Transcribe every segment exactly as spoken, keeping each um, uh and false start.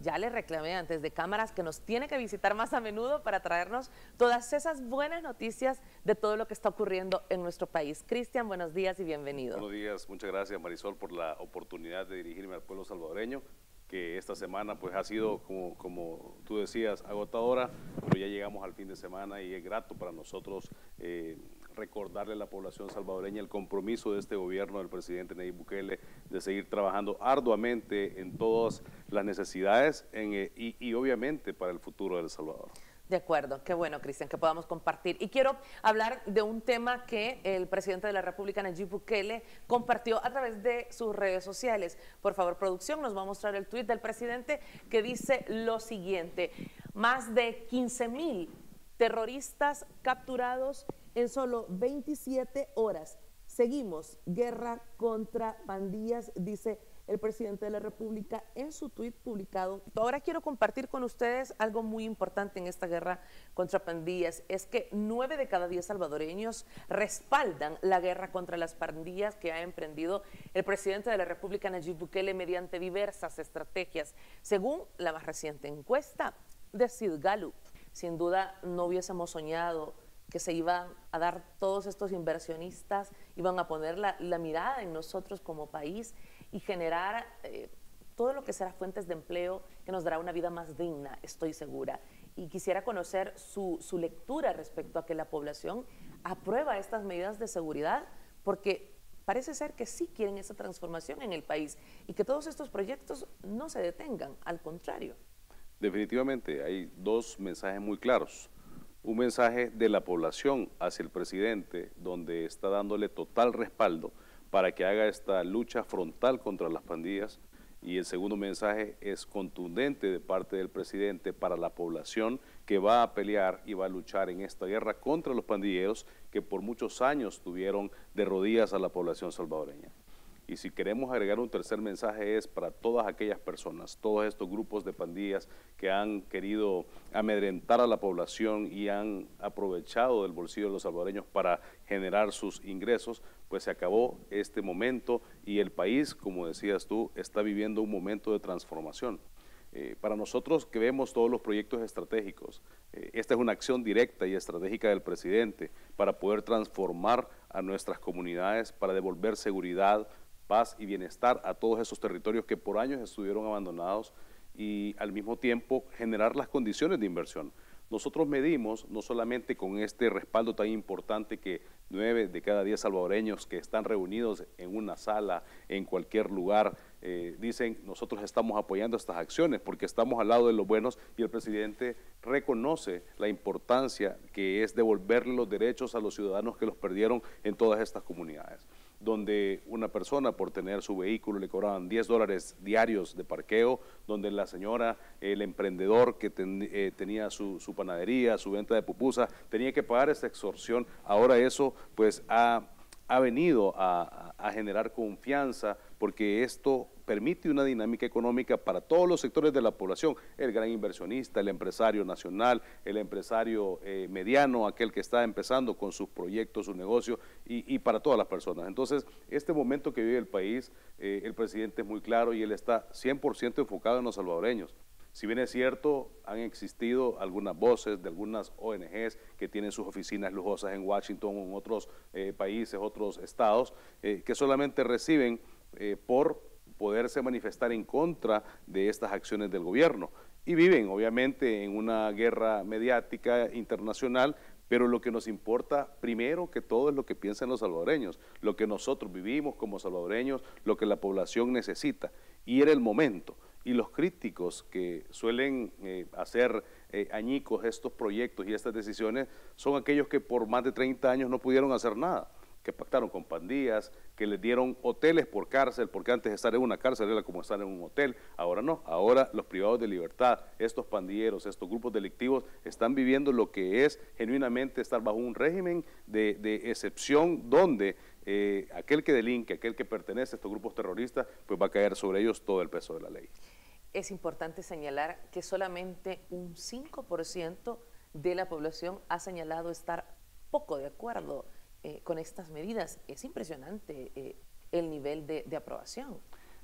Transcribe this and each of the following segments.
ya le reclamé antes de cámaras que nos tiene que visitar más a menudo para traernos todas esas buenas noticias de todo lo que está ocurriendo en nuestro país. Cristian, buenos días y bienvenido. Buenos días, muchas gracias Marisol por la oportunidad de dirigirme al pueblo salvadoreño, que esta semana pues ha sido, como, como tú decías, agotadora, pero ya llegamos al fin de semana y es grato para nosotros eh, recordarle a la población salvadoreña el compromiso de este gobierno del presidente Nayib Bukele de seguir trabajando arduamente en todas las necesidades en, eh, y, y obviamente para el futuro de El Salvador. De acuerdo, qué bueno, Cristian, que podamos compartir. Y quiero hablar de un tema que el presidente de la República, Nayib Bukele, compartió a través de sus redes sociales. Por favor, producción, nos va a mostrar el tuit del presidente que dice lo siguiente: más de quince mil terroristas capturados en solo veintisiete horas. Seguimos, guerra contra pandillas, dice el presidente de la República en su tuit publicado. Ahora quiero compartir con ustedes algo muy importante en esta guerra contra pandillas, es que nueve de cada diez salvadoreños respaldan la guerra contra las pandillas que ha emprendido el presidente de la República, Nayib Bukele, mediante diversas estrategias, según la más reciente encuesta de Sid Gallup. Sin duda no hubiésemos soñado que se iban a dar todos estos inversionistas, iban a poner la, la mirada en nosotros como país y generar eh, todo lo que será fuentes de empleo que nos dará una vida más digna, estoy segura. Y quisiera conocer su, su lectura respecto a que la población aprueba estas medidas de seguridad, porque parece ser que sí quieren esa transformación en el país y que todos estos proyectos no se detengan, al contrario. Definitivamente hay dos mensajes muy claros. Un mensaje de la población hacia el presidente, donde está dándole total respaldo para que haga esta lucha frontal contra las pandillas, y el segundo mensaje es contundente de parte del presidente para la población que va a pelear y va a luchar en esta guerra contra los pandilleros que por muchos años tuvieron de rodillas a la población salvadoreña. Y si queremos agregar un tercer mensaje es para todas aquellas personas, todos estos grupos de pandillas que han querido amedrentar a la población y han aprovechado del bolsillo de los salvadoreños para generar sus ingresos, pues se acabó este momento y el país, como decías tú, está viviendo un momento de transformación. Eh, para nosotros que vemos todos los proyectos estratégicos, eh, esta es una acción directa y estratégica del presidente para poder transformar a nuestras comunidades, para devolver seguridad, paz y bienestar a todos esos territorios que por años estuvieron abandonados y al mismo tiempo generar las condiciones de inversión. Nosotros medimos no solamente con este respaldo tan importante que nueve de cada diez salvadoreños que están reunidos en una sala, en cualquier lugar, eh, dicen nosotros estamos apoyando estas acciones porque estamos al lado de los buenos, y el presidente reconoce la importancia que es devolverle los derechos a los ciudadanos que los perdieron en todas estas comunidades, donde una persona por tener su vehículo le cobraban diez dólares diarios de parqueo, donde la señora, el emprendedor que ten, eh, tenía su, su panadería, su venta de pupusas, tenía que pagar esa extorsión. Ahora eso pues ha, ha venido a, a generar confianza, porque esto permite una dinámica económica para todos los sectores de la población, el gran inversionista, el empresario nacional, el empresario eh, mediano, aquel que está empezando con sus proyectos, su negocio, y, y para todas las personas. Entonces, este momento que vive el país, eh, el presidente es muy claro y él está cien por ciento enfocado en los salvadoreños. Si bien es cierto, han existido algunas voces de algunas O N Ges que tienen sus oficinas lujosas en Washington o en otros eh, países, otros estados, eh, que solamente reciben eh, por poderse manifestar en contra de estas acciones del gobierno. Y viven, obviamente, en una guerra mediática internacional, pero lo que nos importa primero que todo es lo que piensan los salvadoreños, lo que nosotros vivimos como salvadoreños, lo que la población necesita. Y era el momento. Y los críticos que suelen eh, hacer eh, añicos estos proyectos y estas decisiones son aquellos que por más de treinta años no pudieron hacer nada, que pactaron con pandillas, que les dieron hoteles por cárcel, porque antes estar en una cárcel era como estar en un hotel, ahora no, ahora los privados de libertad, estos pandilleros, estos grupos delictivos están viviendo lo que es genuinamente estar bajo un régimen de, de excepción donde eh, aquel que delinque, aquel que pertenece a estos grupos terroristas, pues va a caer sobre ellos todo el peso de la ley. Es importante señalar que solamente un cinco por ciento de la población ha señalado estar poco de acuerdo eh, con estas medidas. Es impresionante eh, el nivel de, de aprobación.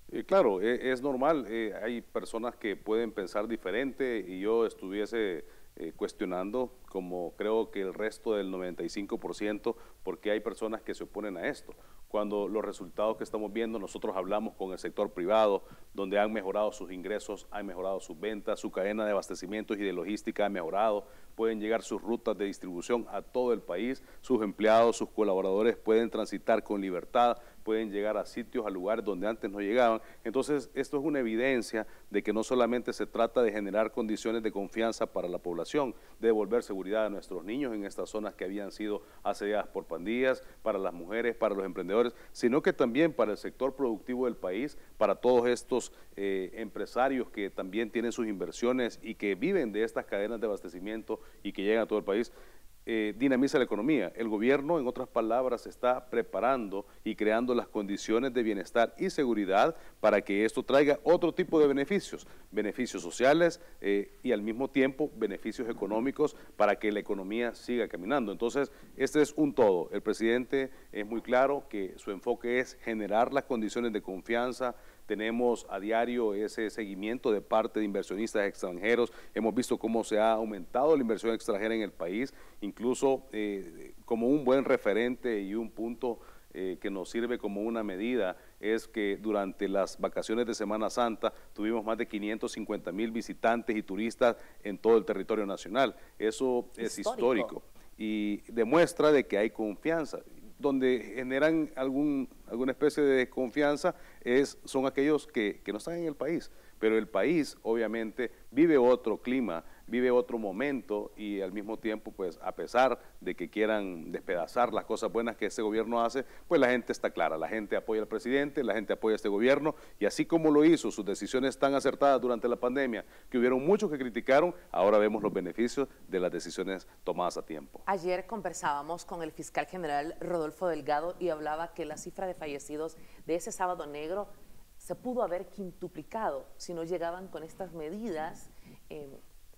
Eh, claro, e- es normal, eh, hay personas que pueden pensar diferente y yo estuviese eh, cuestionando, como creo que el resto del noventa y cinco por ciento, porque hay personas que se oponen a esto. Cuando los resultados que estamos viendo, nosotros hablamos con el sector privado, donde han mejorado sus ingresos, han mejorado sus ventas, su cadena de abastecimientos y de logística ha mejorado, pueden llegar sus rutas de distribución a todo el país, sus empleados, sus colaboradores pueden transitar con libertad, pueden llegar a sitios, a lugares donde antes no llegaban. Entonces, esto es una evidencia de que no solamente se trata de generar condiciones de confianza para la población, de devolver seguridad a nuestros niños en estas zonas que habían sido asediadas por pandillas, para las mujeres, para los emprendedores, sino que también para el sector productivo del país, para todos estos eh, empresarios que también tienen sus inversiones y que viven de estas cadenas de abastecimiento y que llegan a todo el país. Eh, dinamiza la economía. El gobierno, en otras palabras, está preparando y creando las condiciones de bienestar y seguridad para que esto traiga otro tipo de beneficios, beneficios sociales eh, y al mismo tiempo beneficios económicos para que la economía siga caminando. Entonces, este es un todo. El presidente es muy claro que su enfoque es generar las condiciones de confianza. Tenemos a diario ese seguimiento de parte de inversionistas extranjeros. Hemos visto cómo se ha aumentado la inversión extranjera en el país, incluso eh, como un buen referente y un punto eh, que nos sirve como una medida es que durante las vacaciones de Semana Santa tuvimos más de quinientos cincuenta mil visitantes y turistas en todo el territorio nacional. Eso es histórico, histórico y demuestra de que hay confianza. Donde generan algún, alguna especie de desconfianza es, son aquellos que, que no están en el país, pero el país obviamente vive otro clima, vive otro momento y al mismo tiempo, pues a pesar de que quieran despedazar las cosas buenas que este gobierno hace, pues la gente está clara, la gente apoya al presidente, la gente apoya a este gobierno y así como lo hizo, sus decisiones tan acertadas durante la pandemia, que hubieron muchos que criticaron, ahora vemos los beneficios de las decisiones tomadas a tiempo. Ayer conversábamos con el fiscal general Rodolfo Delgado y hablaba que la cifra de fallecidos de ese sábado negro se pudo haber quintuplicado si no llegaban con estas medidas eh,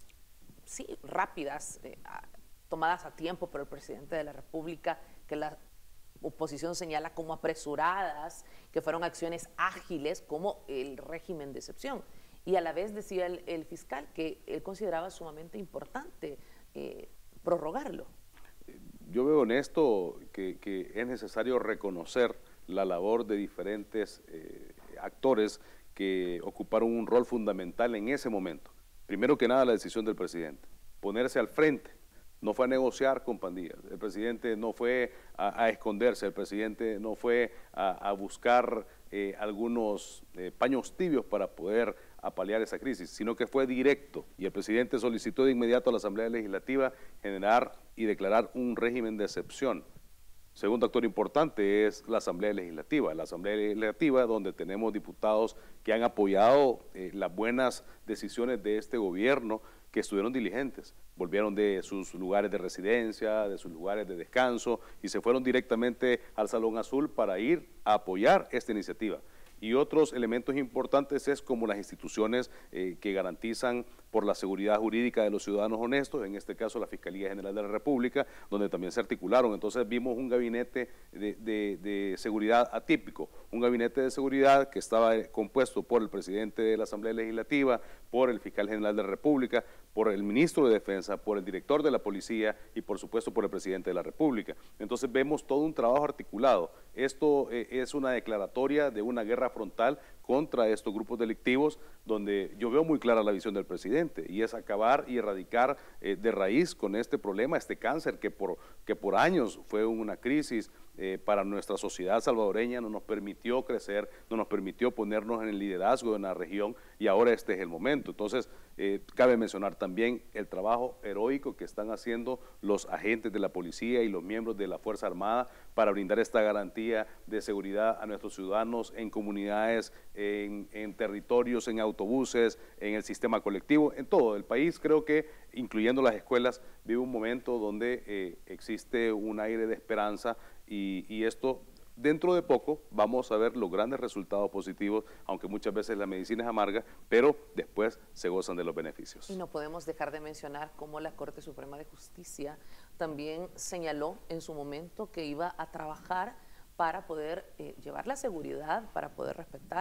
sí, rápidas, eh, a, tomadas a tiempo por el presidente de la República, que la oposición señala como apresuradas, que fueron acciones ágiles como el régimen de excepción. Y a la vez decía el, el fiscal que él consideraba sumamente importante eh, prorrogarlo. Yo veo en esto que, que es necesario reconocer la labor de diferentes eh, actores que ocuparon un rol fundamental en ese momento. Primero que nada, la decisión del presidente, ponerse al frente, no fue a negociar con pandillas, el presidente no fue a, a esconderse, el presidente no fue a, a buscar eh, algunos eh, paños tibios para poder apalear esa crisis, sino que fue directo y el presidente solicitó de inmediato a la Asamblea Legislativa generar y declarar un régimen de excepción. Segundo actor importante es la Asamblea Legislativa, la Asamblea Legislativa donde tenemos diputados que han apoyado eh, las buenas decisiones de este gobierno, que estuvieron diligentes, volvieron de sus lugares de residencia, de sus lugares de descanso y se fueron directamente al Salón Azul para ir a apoyar esta iniciativa. Y otros elementos importantes es como las instituciones eh, que garantizan por la seguridad jurídica de los ciudadanos honestos, en este caso la Fiscalía General de la República, donde también se articularon. Entonces vimos un gabinete de, de, de seguridad atípico, un gabinete de seguridad que estaba compuesto por el presidente de la Asamblea Legislativa, por el Fiscal General de la República, por el Ministro de Defensa, por el Director de la Policía y por supuesto por el Presidente de la República. Entonces vemos todo un trabajo articulado. Esto eh, es una declaratoria de una guerra frontal contra estos grupos delictivos, donde yo veo muy clara la visión del presidente, y es acabar y erradicar eh, de raíz con este problema, este cáncer que por, que por años fue una crisis eh, para nuestra sociedad salvadoreña, no nos permitió crecer, no nos permitió ponernos en el liderazgo de la región, y ahora este es el momento. Entonces, eh, cabe mencionar también el trabajo heroico que están haciendo los agentes de la policía y los miembros de la Fuerza Armada para brindar esta garantía de seguridad a nuestros ciudadanos en comunidades, en, en territorios, en autobuses, en el sistema colectivo, en todo el país. Creo que, incluyendo las escuelas, vive un momento donde eh, existe un aire de esperanza y, y esto, dentro de poco, vamos a ver los grandes resultados positivos, aunque muchas veces la medicina es amarga, pero después se gozan de los beneficios. Y no podemos dejar de mencionar cómo la Corte Suprema de Justicia también señaló en su momento que iba a trabajar para poder eh, llevar la seguridad, para poder respetar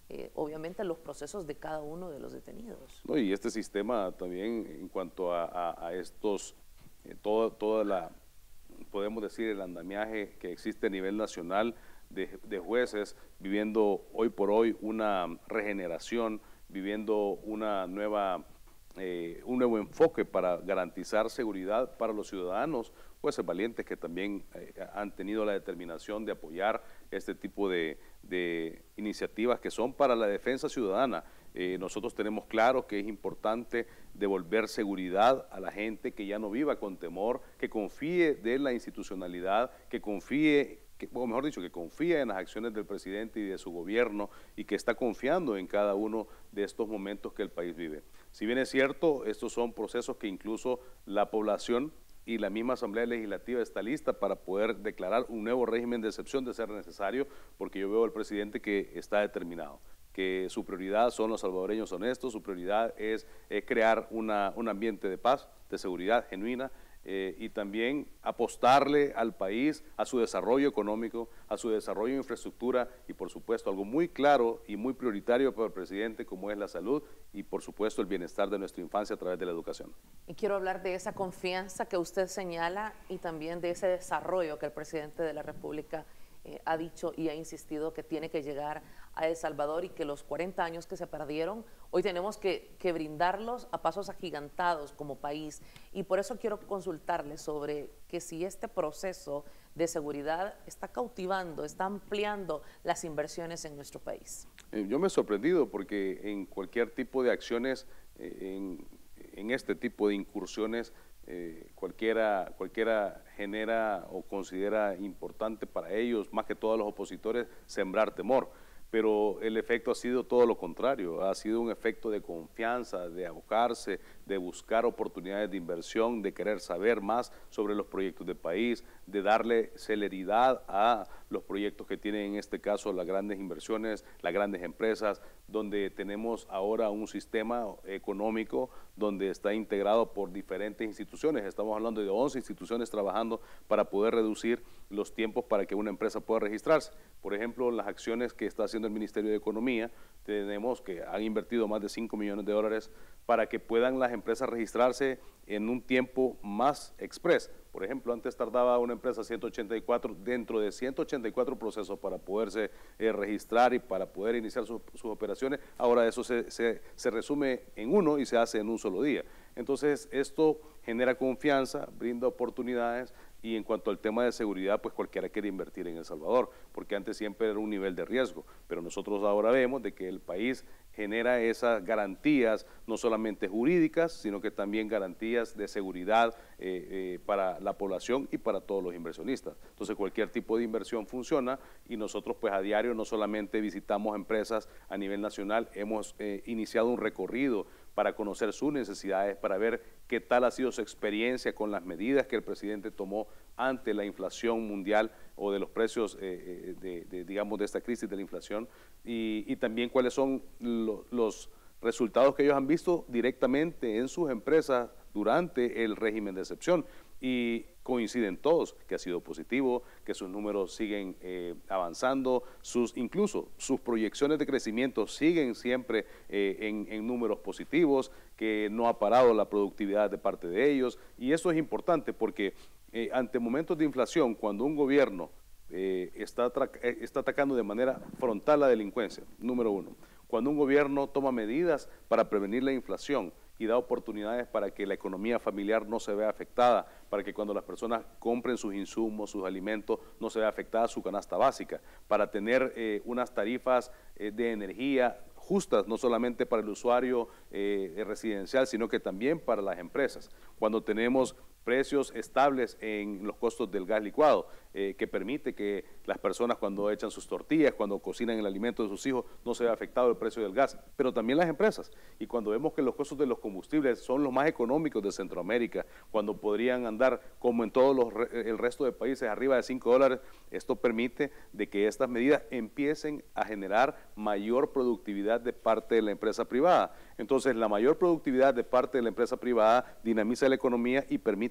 eh, obviamente los procesos de cada uno de los detenidos. No, y este sistema también en cuanto a, a, a estos, eh, todo, toda la, podemos decir, el andamiaje que existe a nivel nacional de, de jueces viviendo hoy por hoy una regeneración, viviendo una nueva, eh, un nuevo enfoque para garantizar seguridad para los ciudadanos, jueces valientes que también eh, han tenido la determinación de apoyar este tipo de, de iniciativas que son para la defensa ciudadana. Eh, nosotros tenemos claro que es importante devolver seguridad a la gente, que ya no viva con temor, que confíe de la institucionalidad, que confíe, que, o mejor dicho, que confíe en las acciones del presidente y de su gobierno y que está confiando en cada uno de estos momentos que el país vive. Si bien es cierto, estos son procesos que incluso la población y la misma Asamblea Legislativa está lista para poder declarar un nuevo régimen de excepción de ser necesario, porque yo veo al presidente que está determinado, que su prioridad son los salvadoreños honestos, su prioridad es eh, crear una, un ambiente de paz, de seguridad genuina, eh, y también apostarle al país, a su desarrollo económico, a su desarrollo de infraestructura y por supuesto algo muy claro y muy prioritario para el presidente como es la salud y por supuesto el bienestar de nuestra infancia a través de la educación. Y quiero hablar de esa confianza que usted señala y también de ese desarrollo que el presidente de la República eh, ha dicho y ha insistido que tiene que llegar a El Salvador y que los cuarenta años que se perdieron, hoy tenemos que, que brindarlos a pasos agigantados como país. Y por eso quiero consultarle sobre que si este proceso de seguridad está cautivando, está ampliando las inversiones en nuestro país. Eh, yo me he sorprendido porque en cualquier tipo de acciones, eh, en, en este tipo de incursiones, Eh, cualquiera, cualquiera genera o considera importante para ellos, más que todos los opositores, sembrar temor. Pero el efecto ha sido todo lo contrario, ha sido un efecto de confianza, de abocarse, de buscar oportunidades de inversión, de querer saber más sobre los proyectos del país, de darle celeridad a los proyectos que tienen en este caso las grandes inversiones, las grandes empresas, donde tenemos ahora un sistema económico donde está integrado por diferentes instituciones. Estamos hablando de once instituciones trabajando para poder reducir los tiempos para que una empresa pueda registrarse. Por ejemplo, las acciones que está haciendo el Ministerio de Economía, tenemos que han invertido más de cinco millones de dólares para que puedan las empresas registrarse en un tiempo más express. Por ejemplo, antes tardaba una empresa ciento ochenta y cuatro, dentro de ciento ochenta y cuatro procesos para poderse eh, registrar y para poder iniciar su, sus operaciones. Ahora eso se, se, se resume en uno y se hace en un solo día. Entonces, esto genera confianza, brinda oportunidades y en cuanto al tema de seguridad, pues cualquiera quiere invertir en El Salvador, porque antes siempre era un nivel de riesgo, pero nosotros ahora vemos de que el país genera esas garantías, no solamente jurídicas, sino que también garantías de seguridad eh, eh, para la población y para todos los inversionistas. Entonces cualquier tipo de inversión funciona y nosotros pues a diario no solamente visitamos empresas a nivel nacional, hemos eh, iniciado un recorrido para conocer sus necesidades, para ver qué tal ha sido su experiencia con las medidas que el presidente tomó ante la inflación mundial o de los precios, eh, de, de, digamos, de esta crisis de la inflación, y, y también cuáles son lo, los resultados que ellos han visto directamente en sus empresas durante el régimen de excepción. Y coinciden todos que ha sido positivo, que sus números siguen eh, avanzando, sus, incluso sus proyecciones de crecimiento siguen siempre eh, en, en números positivos, que no ha parado la productividad de parte de ellos. Y eso es importante porque eh, ante momentos de inflación, cuando un gobierno eh, está, está atacando de manera frontal la delincuencia, número uno, cuando un gobierno toma medidas para prevenir la inflación, y da oportunidades para que la economía familiar no se vea afectada, para que cuando las personas compren sus insumos, sus alimentos, no se vea afectada su canasta básica, para tener eh, unas tarifas eh, de energía justas, no solamente para el usuario eh, residencial, sino que también para las empresas. Cuando tenemos precios estables en los costos del gas licuado, eh, que permite que las personas cuando echan sus tortillas, cuando cocinan el alimento de sus hijos, no se vea afectado el precio del gas, pero también las empresas. Y cuando vemos que los costos de los combustibles son los más económicos de Centroamérica, cuando podrían andar como en todos los, el resto de países arriba de cinco dólares, esto permite de que estas medidas empiecen a generar mayor productividad de parte de la empresa privada. Entonces, la mayor productividad de parte de la empresa privada dinamiza la economía y permite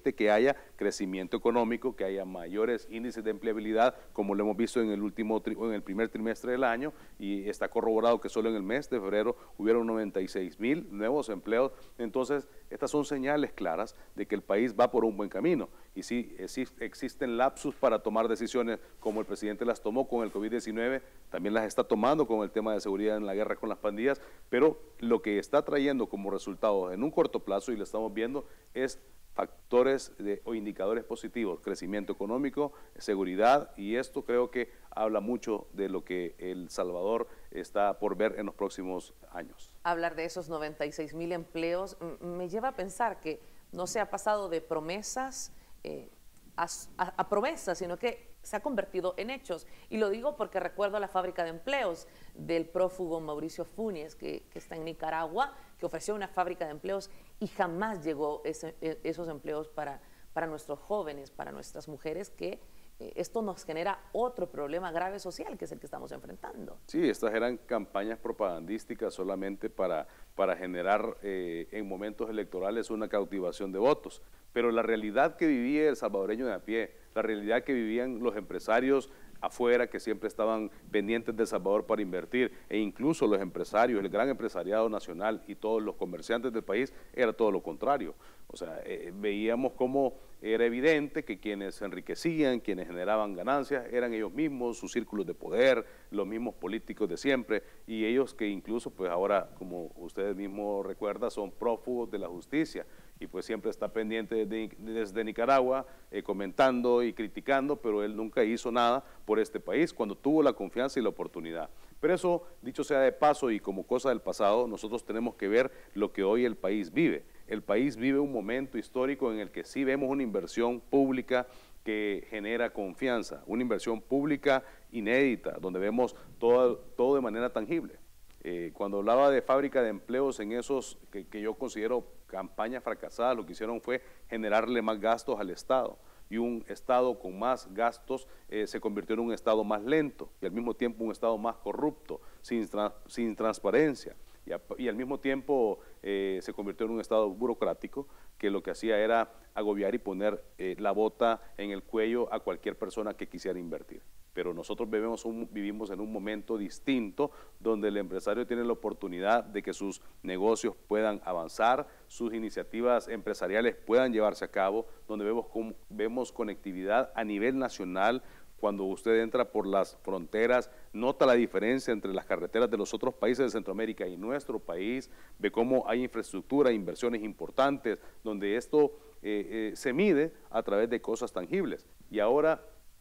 permite que haya crecimiento económico, que haya mayores índices de empleabilidad, como lo hemos visto en el último en el primer trimestre del año, y está corroborado que solo en el mes de febrero hubieron noventa y seis mil nuevos empleos. Entonces, estas son señales claras de que el país va por un buen camino. Y sí, existen lapsus para tomar decisiones, como el presidente las tomó con el COVID diecinueve, también las está tomando con el tema de seguridad en la guerra con las pandillas, pero lo que está trayendo como resultado en un corto plazo, y lo estamos viendo, es factores de, o indicadores positivos, crecimiento económico, seguridad, y esto creo que habla mucho de lo que El Salvador está por ver en los próximos años. Hablar de esos noventa y seis mil empleos me lleva a pensar que no se ha pasado de promesas eh, a, a, a promesas, sino que se ha convertido en hechos. Y lo digo porque recuerdo la fábrica de empleos del prófugo Mauricio Funes, que, que está en Nicaragua, que ofreció una fábrica de empleos y jamás llegó ese, esos empleos para, para nuestros jóvenes, para nuestras mujeres, que eh, esto nos genera otro problema grave social, que es el que estamos enfrentando. Sí, estas eran campañas propagandísticas solamente para, para generar eh, en momentos electorales una cautivación de votos. Pero la realidad que vivía el salvadoreño de a pie, la realidad que vivían los empresarios afuera, que siempre estaban pendientes de El Salvador para invertir, e incluso los empresarios, el gran empresariado nacional y todos los comerciantes del país, era todo lo contrario. O sea, eh, veíamos cómo era evidente que quienes se enriquecían, quienes generaban ganancias, eran ellos mismos, sus círculos de poder, los mismos políticos de siempre, y ellos que incluso, pues ahora, como ustedes mismos recuerdan, son prófugos de la justicia, y pues siempre está pendiente de, desde Nicaragua, eh, comentando y criticando, pero él nunca hizo nada por este país cuando tuvo la confianza y la oportunidad. Pero eso, dicho sea de paso y como cosa del pasado, nosotros tenemos que ver lo que hoy el país vive. El país vive un momento histórico en el que sí vemos una inversión pública que genera confianza, una inversión pública inédita, donde vemos todo, todo de manera tangible. Eh, cuando hablaba de fábrica de empleos en esos que, que yo considero campañas fracasadas, lo que hicieron fue generarle más gastos al Estado, y un Estado con más gastos eh, se convirtió en un Estado más lento y al mismo tiempo un Estado más corrupto, sin, tra sin transparencia, y, a, y al mismo tiempo eh, se convirtió en un Estado burocrático que lo que hacía era agobiar y poner eh, la bota en el cuello a cualquier persona que quisiera invertir. Pero nosotros vivimos, un, vivimos en un momento distinto donde el empresario tiene la oportunidad de que sus negocios puedan avanzar, sus iniciativas empresariales puedan llevarse a cabo, donde vemos, con, vemos conectividad a nivel nacional. Cuando usted entra por las fronteras, nota la diferencia entre las carreteras de los otros países de Centroamérica y nuestro país, ve cómo hay infraestructura, inversiones importantes, donde esto eh, eh, se mide a través de cosas tangibles. Y ahora,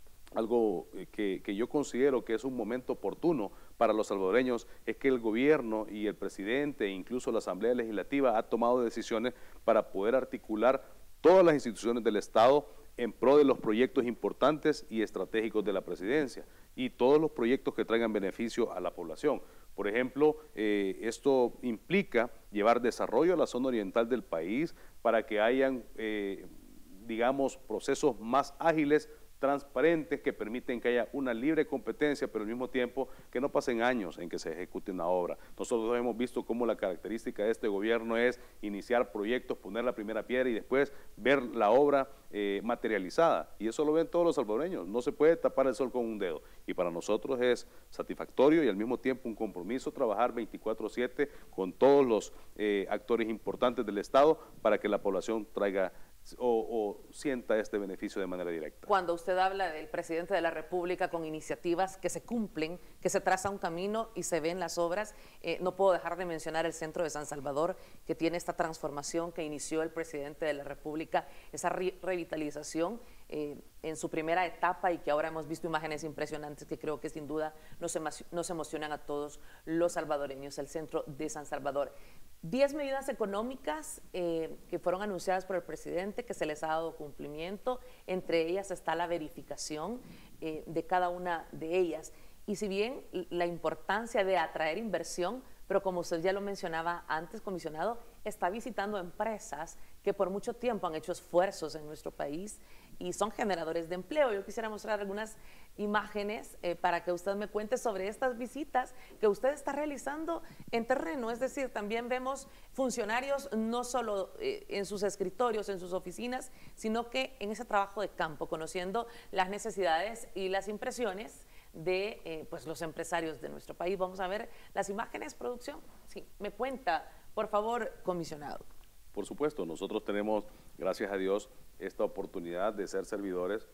algo que, que yo considero que es un momento oportuno para los salvadoreños es que el gobierno y el presidente e incluso la Asamblea Legislativa ha tomado decisiones para poder articular todas las instituciones del Estado en pro de los proyectos importantes y estratégicos de la presidencia y todos los proyectos que traigan beneficio a la población. Por ejemplo, eh, esto implica llevar desarrollo a la zona oriental del país para que hayan, eh, digamos, procesos más ágiles, transparentes, que permiten que haya una libre competencia, pero al mismo tiempo que no pasen años en que se ejecute una obra. Nosotros hemos visto cómo la característica de este gobierno es iniciar proyectos, poner la primera piedra y después ver la obra eh, materializada. Y eso lo ven todos los salvadoreños. No se puede tapar el sol con un dedo. Y para nosotros es satisfactorio y al mismo tiempo un compromiso trabajar veinticuatro siete con todos los eh, actores importantes del Estado para que la población traiga O, o sienta este beneficio de manera directa. Cuando usted habla del presidente de la República con iniciativas que se cumplen, que se traza un camino y se ven las obras, eh, no puedo dejar de mencionar el Centro de San Salvador, que tiene esta transformación que inició el presidente de la República, esa re revitalización eh, en su primera etapa y que ahora hemos visto imágenes impresionantes que creo que sin duda nos, emo nos emocionan a todos los salvadoreños, el Centro de San Salvador. Diez medidas económicas eh, que fueron anunciadas por el presidente, que se les ha dado cumplimiento, entre ellas está la verificación eh, de cada una de ellas. Y si bien la importancia de atraer inversión, pero como usted ya lo mencionaba antes, comisionado, está visitando empresas que por mucho tiempo han hecho esfuerzos en nuestro país y son generadores de empleo. Yo quisiera mostrar algunas imágenes eh, para que usted me cuente sobre estas visitas que usted está realizando en terreno. Es decir, también vemos funcionarios no solo eh, en sus escritorios, en sus oficinas, sino que en ese trabajo de campo, conociendo las necesidades y las impresiones de eh, pues los empresarios de nuestro país. Vamos a ver las imágenes, producción. Sí, me cuenta, por favor, comisionado. Por supuesto, nosotros tenemos, gracias a Dios, esta oportunidad de ser servidores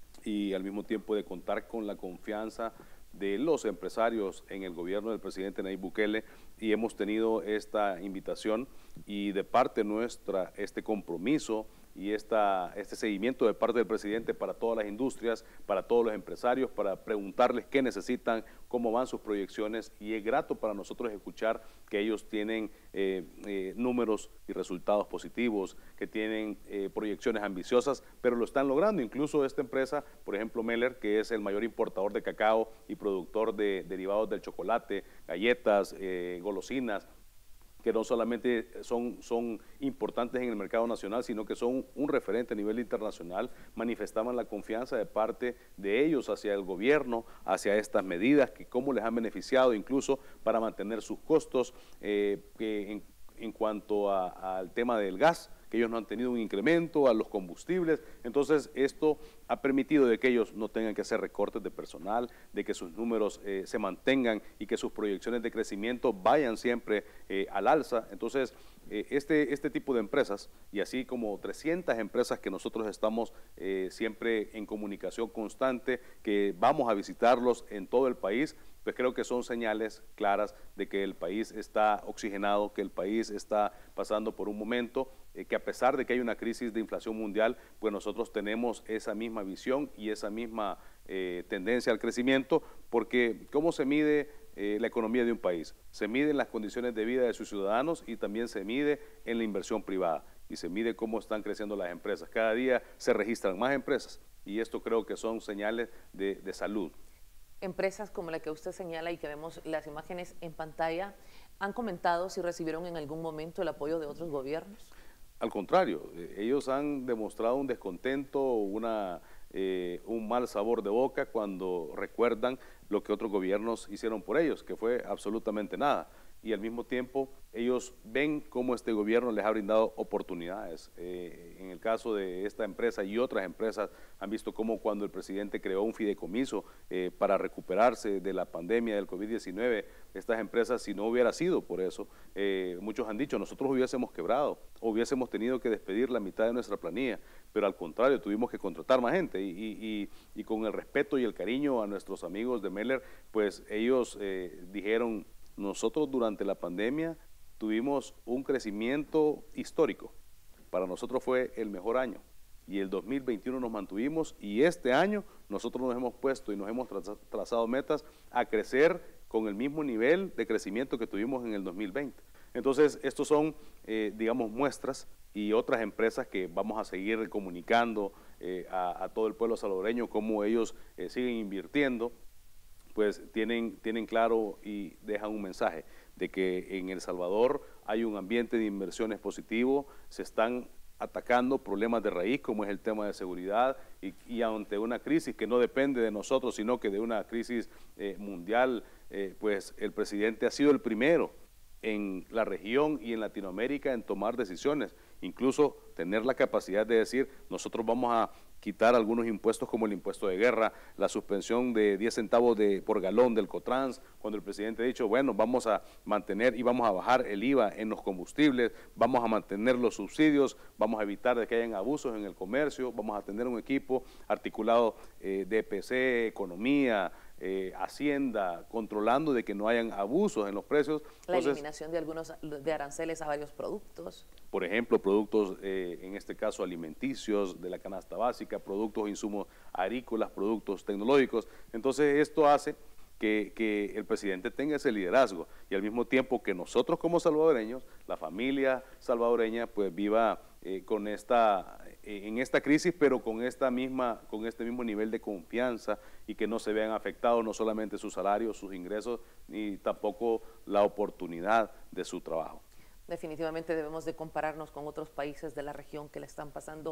y al mismo tiempo de contar con la confianza de los empresarios en el gobierno del presidente Nayib Bukele, y hemos tenido esta invitación y de parte nuestra este compromiso y esta, este seguimiento de parte del presidente para todas las industrias, para todos los empresarios, para preguntarles qué necesitan, cómo van sus proyecciones, y es grato para nosotros escuchar que ellos tienen eh, eh, números y resultados positivos, que tienen eh, proyecciones ambiciosas, pero lo están logrando. Incluso esta empresa, por ejemplo Meller, que es el mayor importador de cacao y productor de derivados del chocolate, galletas, eh, golosinas, que no solamente son, son importantes en el mercado nacional, sino que son un referente a nivel internacional, manifestaban la confianza de parte de ellos hacia el gobierno, hacia estas medidas, que cómo les han beneficiado incluso para mantener sus costos, eh, que en, en cuanto a, al tema del gas, que ellos no han tenido un incremento, a los combustibles. Entonces esto ha permitido de que ellos no tengan que hacer recortes de personal, de que sus números eh, se mantengan y que sus proyecciones de crecimiento vayan siempre eh, al alza. Entonces eh, este, este tipo de empresas, y así como trescientas empresas que nosotros estamos eh, siempre en comunicación constante, que vamos a visitarlos en todo el país, pues creo que son señales claras de que el país está oxigenado, que el país está pasando por un momento eh, que a pesar de que hay una crisis de inflación mundial, pues nosotros tenemos esa misma visión y esa misma eh, tendencia al crecimiento, porque ¿cómo se mide eh, la economía de un país? Se mide en las condiciones de vida de sus ciudadanos y también se mide en la inversión privada y se mide cómo están creciendo las empresas. Cada día se registran más empresas y esto creo que son señales de, de salud. Empresas como la que usted señala y que vemos las imágenes en pantalla, ¿han comentado si recibieron en algún momento el apoyo de otros gobiernos? Al contrario, ellos han demostrado un descontento, una, eh, un mal sabor de boca cuando recuerdan lo que otros gobiernos hicieron por ellos, que fue absolutamente nada. Y al mismo tiempo ellos ven cómo este gobierno les ha brindado oportunidades. Eh, en el caso de esta empresa y otras empresas han visto cómo cuando el presidente creó un fideicomiso eh, para recuperarse de la pandemia del COVID diecinueve, estas empresas, si no hubiera sido por eso, eh, muchos han dicho, nosotros hubiésemos quebrado, o hubiésemos tenido que despedir la mitad de nuestra planilla, pero al contrario, tuvimos que contratar más gente y, y, y, y con el respeto y el cariño a nuestros amigos de Meller, pues ellos eh, dijeron, nosotros durante la pandemia tuvimos un crecimiento histórico. Para nosotros fue el mejor año y el dos mil veintiuno nos mantuvimos y este año nosotros nos hemos puesto y nos hemos trazado metas a crecer con el mismo nivel de crecimiento que tuvimos en el dos mil veinte. Entonces, estos son, eh, digamos, muestras y otras empresas que vamos a seguir comunicando eh, a, a todo el pueblo salvadoreño cómo ellos eh, siguen invirtiendo, pues tienen, tienen claro y dejan un mensaje de que en El Salvador hay un ambiente de inversiones positivo, se están atacando problemas de raíz como es el tema de seguridad y, y ante una crisis que no depende de nosotros, sino que de una crisis eh, mundial, eh, pues el presidente ha sido el primero en la región y en Latinoamérica en tomar decisiones, incluso tener la capacidad de decir, nosotros vamos a quitar algunos impuestos como el impuesto de guerra, la suspensión de diez centavos de, por galón del Cotrans, cuando el presidente ha dicho, bueno, vamos a mantener y vamos a bajar el I V A en los combustibles, vamos a mantener los subsidios, vamos a evitar de que hayan abusos en el comercio, vamos a tener un equipo articulado eh, de P C, economía, Eh, Hacienda, controlando de que no hayan abusos en los precios. La Entonces, eliminación de algunos de aranceles a varios productos. Por ejemplo, productos, eh, en este caso alimenticios, de la canasta básica, productos, insumos agrícolas, productos tecnológicos. Entonces, esto hace que, que el presidente tenga ese liderazgo y al mismo tiempo que nosotros como salvadoreños, la familia salvadoreña, pues viva eh, con esta, eh, en esta crisis, pero con, esta misma, con este mismo nivel de confianza y que no se vean afectados no solamente sus salarios, sus ingresos, ni tampoco la oportunidad de su trabajo. Definitivamente debemos de compararnos con otros países de la región que le están pasando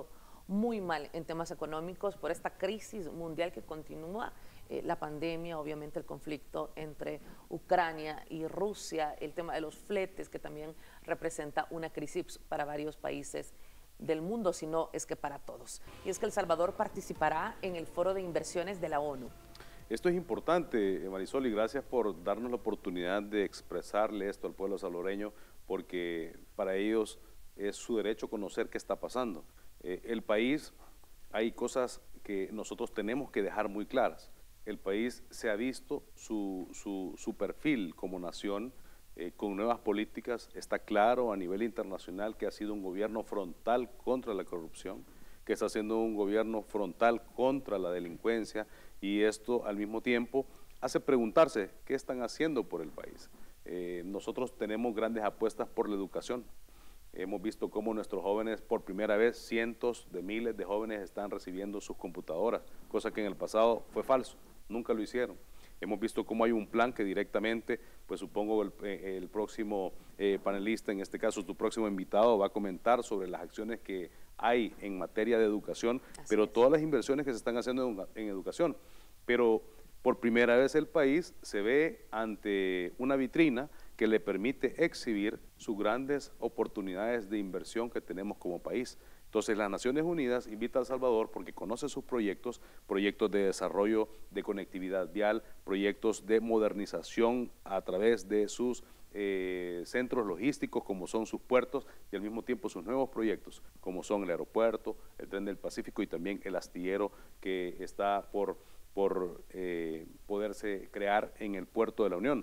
muy mal en temas económicos por esta crisis mundial que continúa, eh, la pandemia, obviamente el conflicto entre Ucrania y Rusia, el tema de los fletes que también representa una crisis para varios países del mundo, si no es que para todos. Y es que El Salvador participará en el Foro de Inversiones de la ONU. Esto es importante, Marisol, y gracias por darnos la oportunidad de expresarle esto al pueblo salvadoreño, porque para ellos es su derecho conocer qué está pasando. Eh, el país, hay cosas que nosotros tenemos que dejar muy claras. El país se ha visto su, su, su perfil como nación eh, con nuevas políticas. Está claro a nivel internacional que ha sido un gobierno frontal contra la corrupción, que está siendo un gobierno frontal contra la delincuencia, y esto al mismo tiempo hace preguntarse qué están haciendo por el país. Eh, nosotros tenemos grandes apuestas por la educación. Hemos visto cómo nuestros jóvenes, por primera vez, cientos de miles de jóvenes están recibiendo sus computadoras, cosa que en el pasado fue falso, nunca lo hicieron. Hemos visto cómo hay un plan que directamente, pues supongo el, el próximo eh, panelista, en este caso tu próximo invitado, va a comentar sobre las acciones que hay en materia de educación, Así pero es. todas las inversiones que se están haciendo en, en educación. Pero por primera vez el país se ve ante una vitrina que le permite exhibir sus grandes oportunidades de inversión que tenemos como país. Entonces, las Naciones Unidas invita a El Salvador porque conoce sus proyectos, proyectos de desarrollo de conectividad vial, proyectos de modernización a través de sus eh, centros logísticos, como son sus puertos, y al mismo tiempo sus nuevos proyectos, como son el aeropuerto, el tren del Pacífico y también el astillero que está por, por eh, poderse crear en el puerto de la Unión.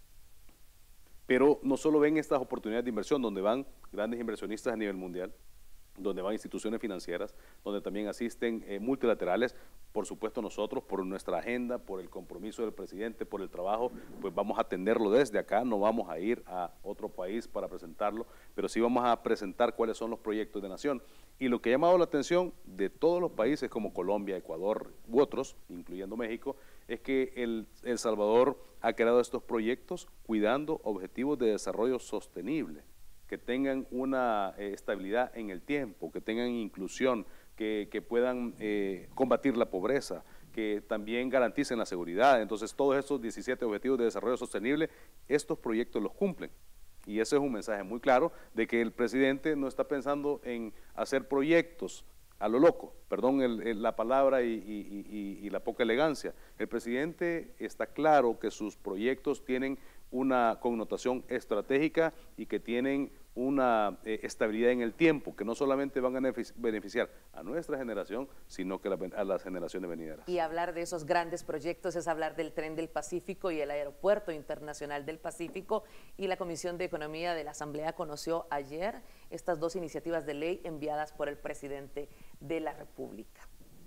Pero no solo ven estas oportunidades de inversión, donde van grandes inversionistas a nivel mundial, donde van instituciones financieras, donde también asisten eh, multilaterales, por supuesto nosotros, por nuestra agenda, por el compromiso del presidente, por el trabajo, pues vamos a atenderlo desde acá, no vamos a ir a otro país para presentarlo, pero sí vamos a presentar cuáles son los proyectos de nación. Y lo que ha llamado la atención de todos los países como Colombia, Ecuador u otros, incluyendo México, es que el, El Salvador ha creado estos proyectos cuidando objetivos de desarrollo sostenible, que tengan una eh, estabilidad en el tiempo, que tengan inclusión, que, que puedan eh, combatir la pobreza, que también garanticen la seguridad. Entonces, todos estos diecisiete objetivos de desarrollo sostenible, estos proyectos los cumplen. Y ese es un mensaje muy claro de que el presidente no está pensando en hacer proyectos a lo loco, perdón el, el, la palabra y, y, y, y la poca elegancia. El presidente está claro que sus proyectos tienen una connotación estratégica y que tienen una eh, estabilidad en el tiempo, que no solamente van a beneficiar a nuestra generación, sino que la, a las generaciones venideras. Y hablar de esos grandes proyectos es hablar del Tren del Pacífico y el Aeropuerto Internacional del Pacífico, y la Comisión de Economía de la Asamblea conoció ayer estas dos iniciativas de ley enviadas por el presidente de la República.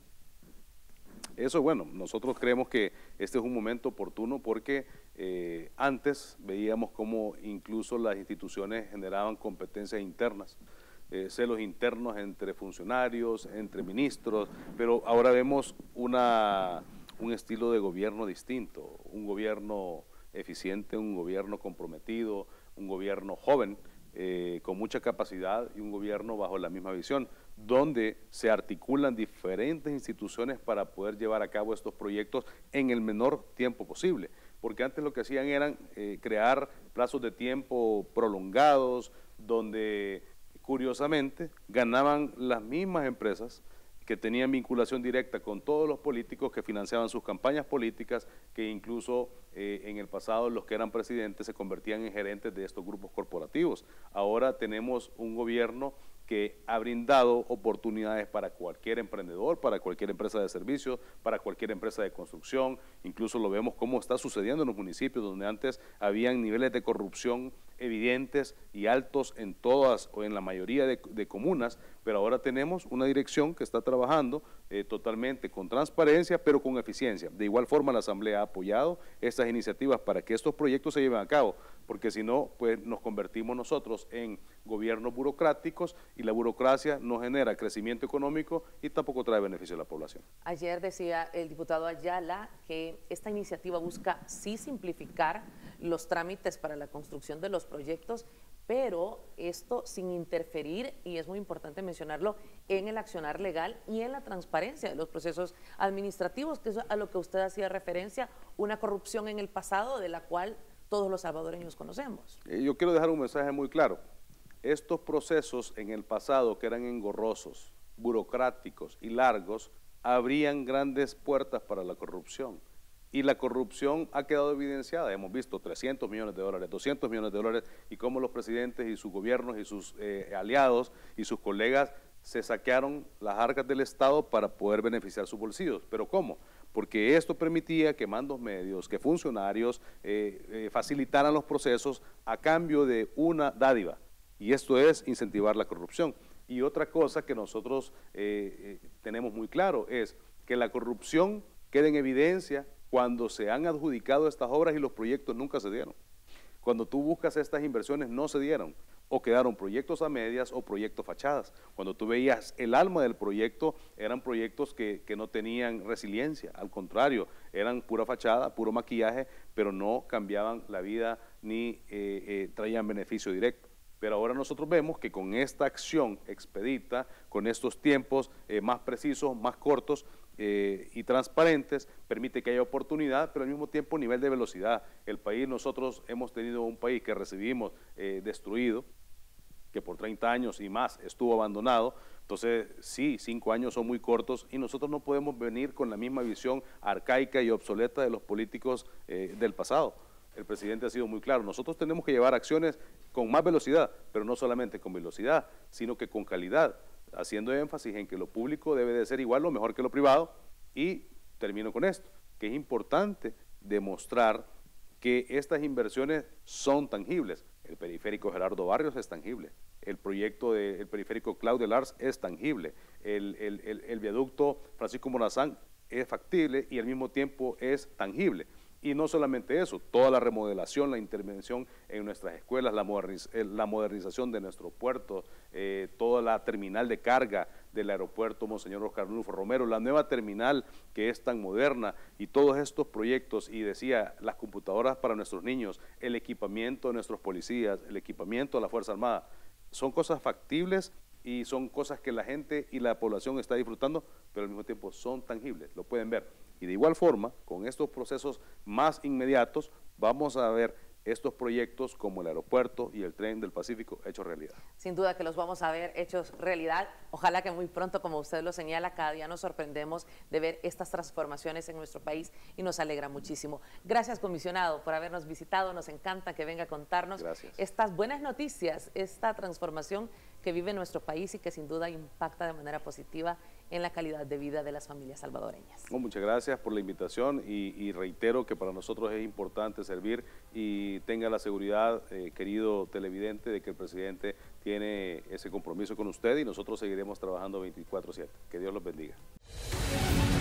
Eso, bueno, nosotros creemos que este es un momento oportuno porque eh, antes veíamos cómo incluso las instituciones generaban competencias internas, eh, celos internos entre funcionarios, entre ministros, pero ahora vemos una, un estilo de gobierno distinto, un gobierno eficiente, un gobierno comprometido, un gobierno joven, Eh, con mucha capacidad, y un gobierno bajo la misma visión, donde se articulan diferentes instituciones para poder llevar a cabo estos proyectos en el menor tiempo posible, porque antes lo que hacían eran eh, crear plazos de tiempo prolongados, donde curiosamente ganaban las mismas empresas que tenían vinculación directa con todos los políticos que financiaban sus campañas políticas, que incluso eh, en el pasado los que eran presidentes se convertían en gerentes de estos grupos corporativos. Ahora tenemos un gobierno que ha brindado oportunidades para cualquier emprendedor, para cualquier empresa de servicios, para cualquier empresa de construcción. Incluso lo vemos cómo está sucediendo en los municipios, donde antes habían niveles de corrupción evidentes y altos en todas o en la mayoría de, de comunas, pero ahora tenemos una dirección que está trabajando eh, totalmente con transparencia, pero con eficiencia. De igual forma, la Asamblea ha apoyado estas iniciativas para que estos proyectos se lleven a cabo, porque si no, pues nos convertimos nosotros en gobiernos burocráticos, y la burocracia no genera crecimiento económico y tampoco trae beneficio a la población. Ayer decía el diputado Ayala que esta iniciativa busca sí simplificar los trámites para la construcción de los proyectos, pero esto sin interferir, y es muy importante mencionarlo, en el accionar legal y en la transparencia de los procesos administrativos, que es a lo que usted hacía referencia, una corrupción en el pasado de la cual todos los salvadoreños conocemos. Yo quiero dejar un mensaje muy claro. Estos procesos en el pasado que eran engorrosos, burocráticos y largos, abrían grandes puertas para la corrupción. Y la corrupción ha quedado evidenciada. Hemos visto trescientos millones de dólares, doscientos millones de dólares, y cómo los presidentes y sus gobiernos y sus eh, aliados y sus colegas se saquearon las arcas del Estado para poder beneficiar sus bolsillos. ¿Pero cómo? Porque esto permitía que mandos medios, que funcionarios eh, eh, facilitaran los procesos a cambio de una dádiva. Y esto es incentivar la corrupción. Y otra cosa que nosotros eh, eh, tenemos muy claro es que la corrupción queda en evidencia cuando se han adjudicado estas obras y los proyectos nunca se dieron. Cuando tú buscas estas inversiones no se dieron, o quedaron proyectos a medias o proyectos fachadas. Cuando tú veías el alma del proyecto, eran proyectos que, que no tenían resiliencia, al contrario, eran pura fachada, puro maquillaje, pero no cambiaban la vida ni eh, eh, traían beneficio directo. Pero ahora nosotros vemos que con esta acción expedita, con estos tiempos eh, más precisos, más cortos eh, y transparentes, permite que haya oportunidad, pero al mismo tiempo nivel de velocidad. El país, nosotros hemos tenido un país que recibimos eh, destruido, que por treinta años y más estuvo abandonado. Entonces, sí, cinco años son muy cortos y nosotros no podemos venir con la misma visión arcaica y obsoleta de los políticos eh, del pasado. El presidente ha sido muy claro, nosotros tenemos que llevar acciones con más velocidad, pero no solamente con velocidad, sino que con calidad, haciendo énfasis en que lo público debe de ser igual o mejor que lo privado. Y termino con esto, que es importante demostrar que estas inversiones son tangibles. El periférico Gerardo Barrios es tangible, el proyecto del periférico Claudia Lars es tangible, el, el, el, el viaducto Francisco Morazán es factible y al mismo tiempo es tangible. Y no solamente eso, toda la remodelación, la intervención en nuestras escuelas, la, moderniz la modernización de nuestros puertos, eh, toda la terminal de carga del aeropuerto Monseñor Oscar Nulfo Romero, la nueva terminal que es tan moderna, y todos estos proyectos, y decía, las computadoras para nuestros niños, el equipamiento de nuestros policías, el equipamiento de la Fuerza Armada, son cosas factibles y son cosas que la gente y la población está disfrutando, pero al mismo tiempo son tangibles, lo pueden ver. Y de igual forma, con estos procesos más inmediatos, vamos a ver estos proyectos como el aeropuerto y el tren del Pacífico hechos realidad. Sin duda que los vamos a ver hechos realidad. Ojalá que muy pronto, como usted lo señala, cada día nos sorprendemos de ver estas transformaciones en nuestro país y nos alegra muchísimo. Gracias, comisionado, por habernos visitado. Nos encanta que venga a contarnos Gracias. Estas buenas noticias, esta transformación que vive nuestro país y que sin duda impacta de manera positiva en la calidad de vida de las familias salvadoreñas. Oh, muchas gracias por la invitación y, y reitero que para nosotros es importante servir, y tenga la seguridad, eh, querido televidente, de que el presidente tiene ese compromiso con usted y nosotros seguiremos trabajando veinticuatro siete. Que Dios los bendiga.